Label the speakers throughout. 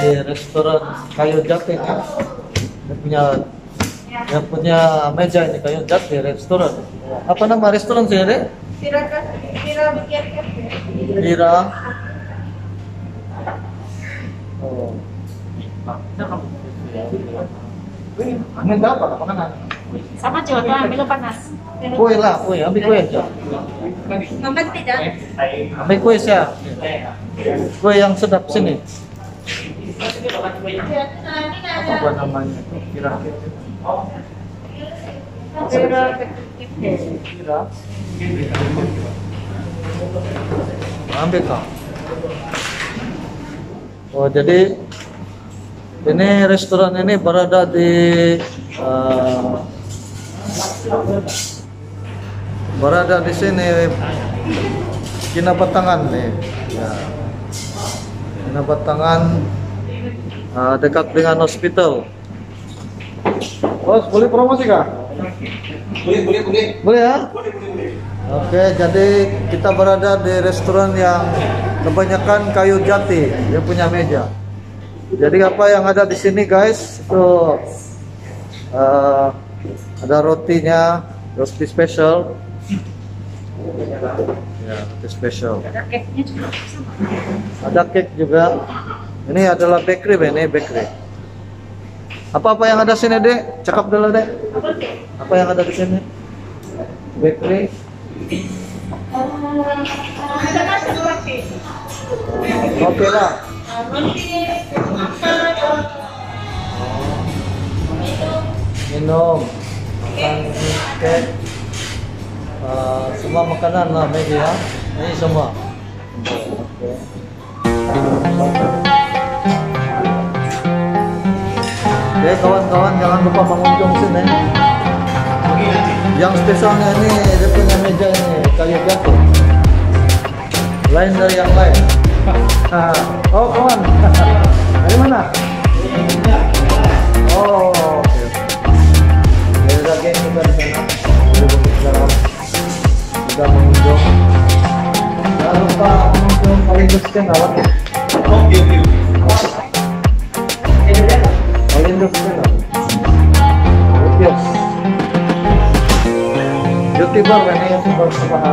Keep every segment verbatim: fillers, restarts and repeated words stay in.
Speaker 1: restoran Kayu Jati nih. Dia punya yang punya meja ini Kayu Jati restoran. Apa nama restoran sih, Dek?
Speaker 2: Vira Vira Bikian Cafe.
Speaker 1: Vira. Oh. Ini apa? Makanan?
Speaker 2: Sama coba tuh ambil panas.
Speaker 1: Kue lah, kue. Ambil kue aja.
Speaker 2: Makan tidak?
Speaker 1: Ambil kue saya. Kue yang sedap sini. Apa buat namanya? Kira.
Speaker 2: Vira
Speaker 1: Kira. Ambil kak. Oh jadi ini restoran ini berada di uh, berada di sini Kinabatangan nih. Ya. Kinabatangan uh, dekat dengan hospital. Bos, boleh promosi kah?
Speaker 3: Boleh, boleh, boleh.
Speaker 1: Boleh ya?
Speaker 3: Boleh, boleh, boleh.
Speaker 1: Oke, jadi kita berada di restoran yang kebanyakan kayu jati, dia punya meja. Jadi apa yang ada di sini guys, itu uh, ada rotinya, roti spesial. Ya, roti spesial.
Speaker 2: Ada cake-nya juga sama.
Speaker 1: Ada cake juga. Ini adalah bakery, ini bakery. Apa-apa yang ada sini, Dek? Cakap dulu, Dek. Apa yang ada di sini? Bakery.
Speaker 2: Ada nasi roti.
Speaker 1: Oke lah.
Speaker 2: Roti.
Speaker 1: Minum, makan cake, uh, semua makanan lah, Maggie ya. Ini semua. Oke. Oke kawan-kawan, jangan lupa mengunjung sini. Yang spesialnya ini dia punya meja ini kayu jati. Lain dari yang lain. Oh kawan, dari mana? Oh, oke. Dari daging juga di sana. Juga mengunjung. Jangan lupa mengunjung paling besar kawan.
Speaker 3: Oke, oke.
Speaker 1: Paling besar. Yes. YouTuber ini YouTuber semangat.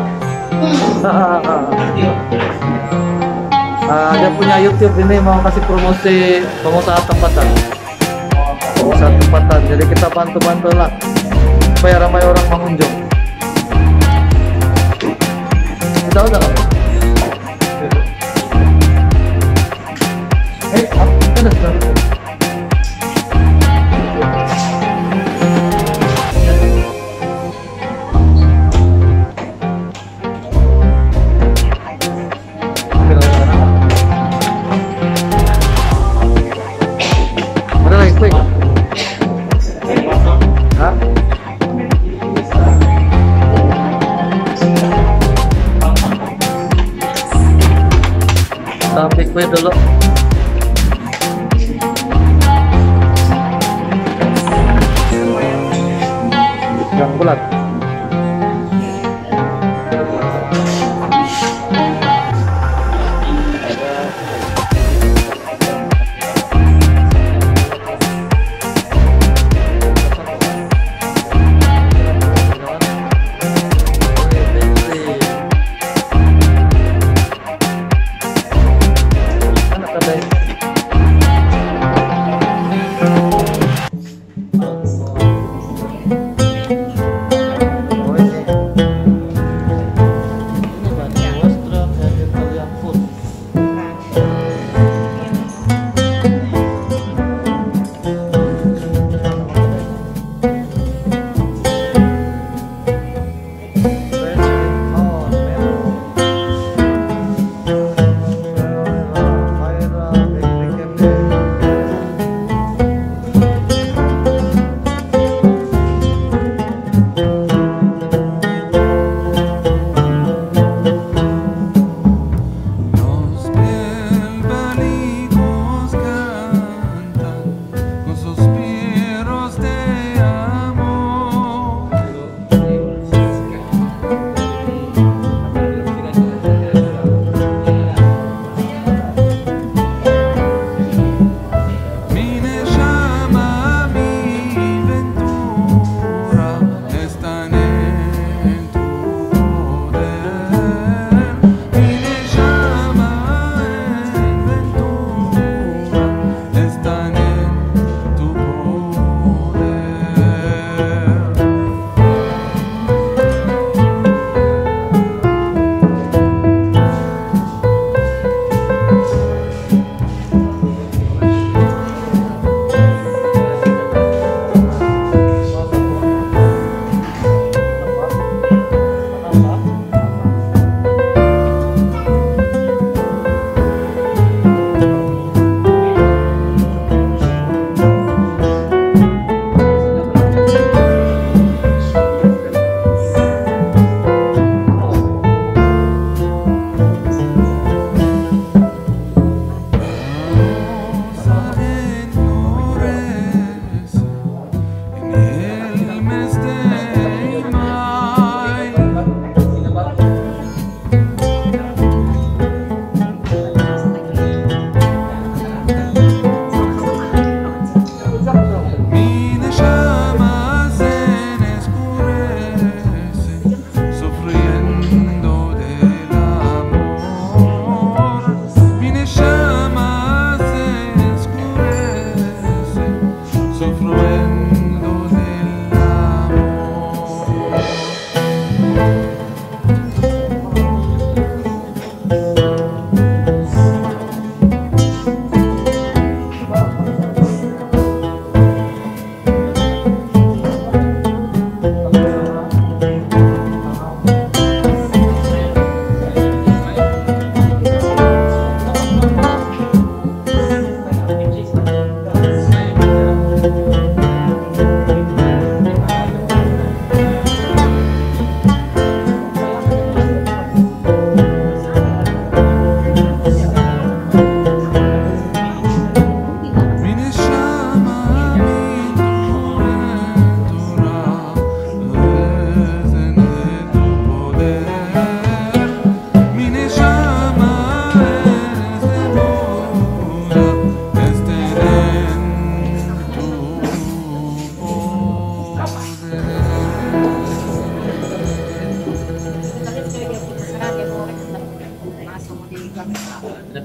Speaker 1: Uh, dia punya YouTube ini mau kasih promosi pengusaha tempatan. Pengusaha tempatan. Jadi kita bantu-bantu lah supaya ramai orang mengunjung. Kita udah kan? Eh, apa ada sudah? Sampai kue dulu. Yang bulat.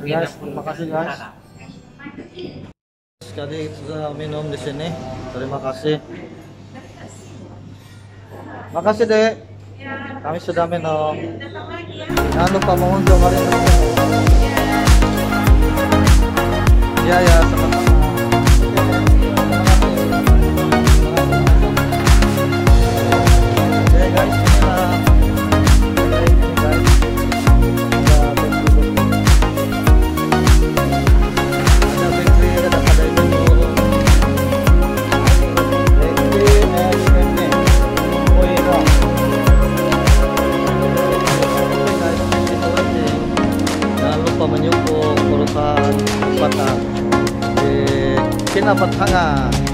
Speaker 1: Guys, terima kasih guys. Sekali sudah minum di sini. Terima kasih. Makasih dek. Kami sudah minum. Jangan lupa mengunjung hari ini. Ya ya, sama-sama. Oke guys, inilah. Oke, ini guys. Ada bakery, ada kedai dulu. Bakery S M E. Oh iya. Jangan lupa menyumbang perusahaan tempatan di Kinabatangan.